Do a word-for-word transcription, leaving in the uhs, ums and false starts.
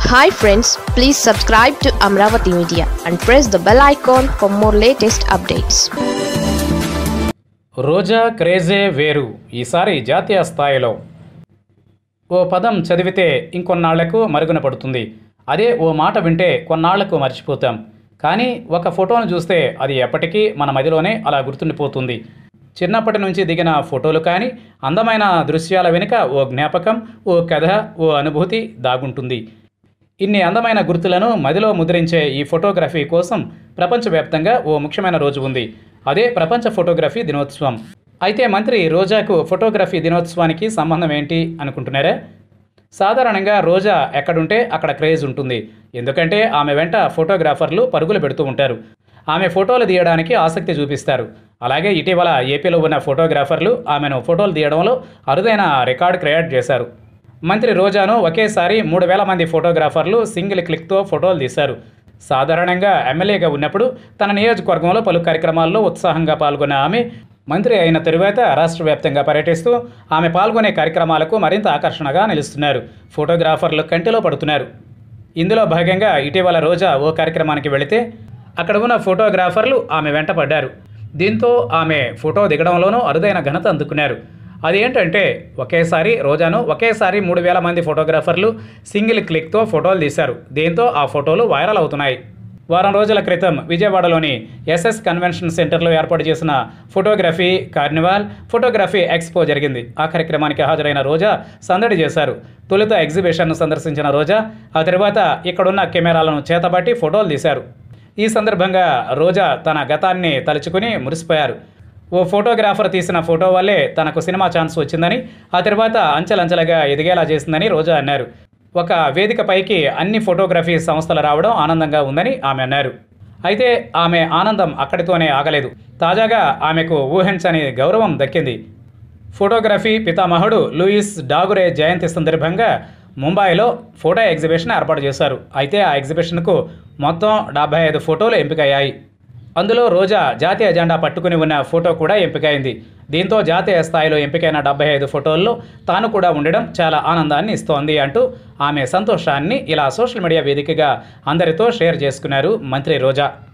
Hi friends, please subscribe to Amaravathi Media and press the bell icon for more latest updates. రోజా క్రేజే వేరు ఈసారి జాతీయ స్థాయిలో. ఓ పదం చదివితే ఇంకొన్నాళ్లకు మరుగున పడుతుంది. అదే ఓ మాట వింటే కొన్నాళ్లకు మర్చిపోతాం. కానీ ఒక ఫోటోను చూస్తే అది ఎప్పటికీ మన మదిలోనే అలా గుర్తుండిపోతుంది. చిన్నప్పటి నుంచి దిగిన ఫోటోలు కానీ, అందమైన దృశ్యాల వెనుక ఓ జ్ఞాపకం, ఓ కథ, ఓ అనుభూతి దాగుంటుంది. ఇన్ని అందమైన గుర్తులను మదిలో ముద్రించే ఈ ఫోటోగ్రఫీ కోసం ప్రపంచవ్యాప్తంగా ఓ ముఖ్యమైన రోజు ఉంది. అదే ప్రపంచ ఫోటోగ్రఫీ దినోత్సవం. అయితే మంత్రి రోజాకు ఫోటోగ్రఫీ దినోత్సవానికి సంబంధం ఏంటి అనుకుంటున్నారా? సాధారణంగా రోజా ఎక్కడుంటే అక్కడ క్రేజ్ ఉంటుంది. ఎందుకంటే ఆమె వెంట ఫోటోగ్రాఫర్లు పరుగులు పెడుతూ ఉంటారు. ఆమె ఫోటోలు తీయడానికి ఆసక్తి చూపిస్తారు. అలాగే ఇటీవల ఏపీలో ఉన్న ఫోటోగ్రాఫర్లు ఆమెను ఫోటోలు తీయడంలో అరుదైన రికార్డు క్రియేట్ చేశారు. మంత్రి రోజాను ఒకేసారి మూడు వేల మంది ఫోటోగ్రాఫర్లు సింగిల్ క్లిక్తో ఫోటోలు తీశారు. సాధారణంగా ఎమ్మెల్యేగా ఉన్నప్పుడు తన నియోజకవర్గంలో పలు కార్యక్రమాల్లో ఉత్సాహంగా పాల్గొన్న ఆమె మంత్రి అయిన తరువాత రాష్ట్ర వ్యాప్తంగా పర్యటిస్తూ ఆమె పాల్గొనే కార్యక్రమాలకు మరింత ఆకర్షణగా నిలుస్తున్నారు. ఫోటోగ్రాఫర్లు కంటిలో పడుతున్నారు. ఇందులో భాగంగా ఇటీవల రోజా ఓ కార్యక్రమానికి వెళితే అక్కడ ఉన్న ఫోటోగ్రాఫర్లు ఆమె వెంట పడ్డారు. దీంతో ఆమె ఫోటో దిగడంలోనూ అరుదైన ఘనత అందుకున్నారు. అదేంటంటే ఒకేసారి రోజాను ఒకేసారి మూడు వేల మంది ఫోటోగ్రాఫర్లు సింగిల్ క్లిక్తో ఫోటోలు తీశారు. దీంతో ఆ ఫోటోలు వైరల్ అవుతున్నాయి. వారం రోజుల క్రితం విజయవాడలోని ఎస్ఎస్ కన్వెన్షన్ సెంటర్లో ఏర్పాటు చేసిన ఫోటోగ్రఫీ కార్నివాల్, ఫోటోగ్రఫీ ఎక్స్పో జరిగింది. ఆ కార్యక్రమానికి హాజరైన రోజా సందడి చేశారు. తొలుత ఎగ్జిబిషన్ను సందర్శించిన రోజా ఆ తర్వాత ఇక్కడున్న కెమెరాలను చేతబట్టి ఫోటోలు తీశారు. ఈ సందర్భంగా రోజా తన గతాన్ని తలుచుకుని మురిసిపోయారు. ఓ ఫోటోగ్రాఫర్ తీసిన ఫోటో వల్లే తనకు సినిమా ఛాన్స్ వచ్చిందని, ఆ తర్వాత అంచెలంచెలుగా ఎదిగేలా చేసిందని రోజా అన్నారు. ఒక వేదికపైకి అన్ని ఫోటోగ్రఫీ సంస్థలు రావడం ఆనందంగా ఉందని ఆమె అన్నారు. అయితే ఆమె ఆనందం అక్కడితోనే ఆగలేదు. తాజాగా ఆమెకు ఊహించని గౌరవం దక్కింది. ఫోటోగ్రఫీ పితామహుడు లూయిస్ డాగురే జయంతి సందర్భంగా ముంబైలో ఫోటో ఎగ్జిబిషన్ ఏర్పాటు చేశారు. అయితే ఆ ఎగ్జిబిషన్కు మొత్తం డెబ్బై ఐదు ఫోటోలు ఎంపికయ్యాయి. అందులో రోజా జాతీయ జెండా పట్టుకుని ఉన్న ఫోటో కూడా ఎంపికైంది. దీంతో జాతీయ స్థాయిలో ఎంపికైన డెబ్బై ఐదు ఫోటోల్లో తాను కూడా ఉండడం చాలా ఆనందాన్ని ఇస్తోంది అంటూ ఆమె సంతోషాన్ని ఇలా సోషల్ మీడియా వేదికగా అందరితో షేర్ చేసుకున్నారు మంత్రి రోజా.